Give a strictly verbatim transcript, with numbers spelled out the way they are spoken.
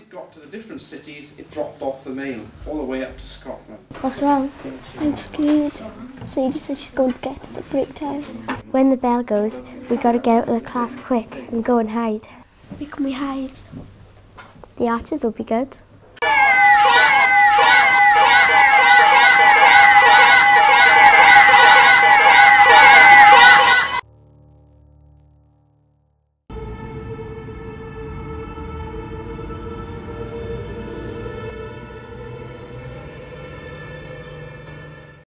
it got to the different cities, it dropped off the mail all the way up to Scotland. What's wrong? I'm scared. Sadie says she's going to get us at break time. When the bell goes, we got to get out of the class quick and go and hide. Where can we hide? The arches will be good.